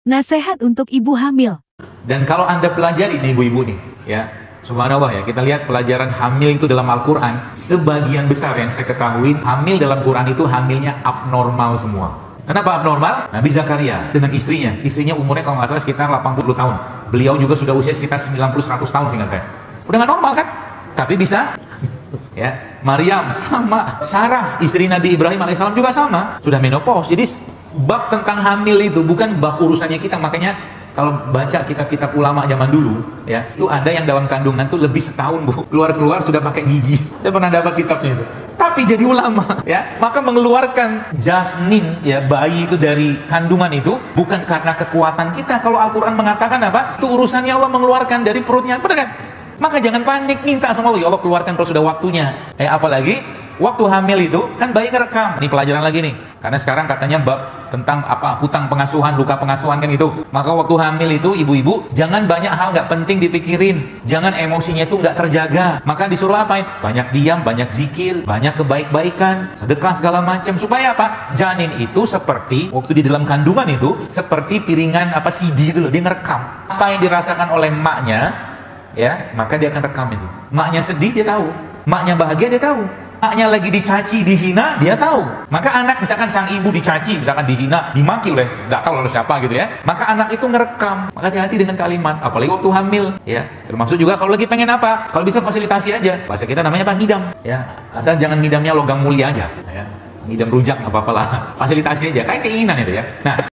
Nasihat untuk ibu hamil. Dan kalau Anda pelajari nih ibu-ibu nih, ya, subhanallah ya, kita lihat pelajaran hamil itu dalam Al-Quran, sebagian besar yang saya ketahui, hamil dalam Quran itu hamilnya abnormal semua. Kenapa abnormal? Nabi Zakaria dengan istrinya umurnya kalau nggak salah sekitar 80 tahun. Beliau juga sudah usia sekitar 90-100 tahun seingat saya. Udah nggak normal kan? Tapi bisa. Ya, Maryam sama, Sarah istri Nabi Ibrahim alaihissalam juga sama, sudah menopause. Jadi bab tentang hamil itu bukan bab urusannya kita. Makanya kalau baca kitab-kitab ulama zaman dulu, ya, itu ada yang dalam kandungan tuh lebih setahun, Bu. Keluar-keluar sudah pakai gigi. Saya pernah dapat kitabnya itu. Tapi jadi ulama, ya, maka mengeluarkan janin, ya, bayi itu dari kandungan itu bukan karena kekuatan kita. Kalau Al-Quran mengatakan apa? Itu urusannya Allah mengeluarkan dari perutnya, benar kan? Maka jangan panik, minta sama Allah, ya Allah keluarkan kalau sudah waktunya. Apalagi waktu hamil itu kan bayi ngerekam. Ini pelajaran lagi nih. Karena sekarang katanya bab tentang apa, hutang pengasuhan, luka pengasuhan kan itu. Maka waktu hamil itu ibu-ibu jangan banyak hal nggak penting dipikirin. Jangan emosinya itu nggak terjaga. Maka disuruh apain? Banyak diam, banyak zikir, banyak kebaik-baikan, sedekah segala macam. Supaya apa? Janin itu seperti waktu di dalam kandungan itu seperti piringan apa CD itu loh, dia ngerekam. Apa yang dirasakan oleh emaknya, ya, maka dia akan rekam itu. Maknya sedih dia tahu, maknya bahagia dia tahu, maknya lagi dicaci, dihina dia tahu. Maka anak misalkan sang ibu dicaci, misalkan dihina, dimaki oleh nggak tahu oleh siapa gitu ya, maka anak itu ngerekam. Maka hati-hati dengan kalimat, apalagi waktu hamil, ya. Termasuk juga kalau lagi pengen apa, kalau bisa fasilitasi aja. Bahasa kita namanya apa? Ngidam, ya. Asal jangan ngidamnya logam mulia aja, ya. Ngidam rujak apa-apalah, fasilitasi aja, kayak keinginan itu ya. Nah,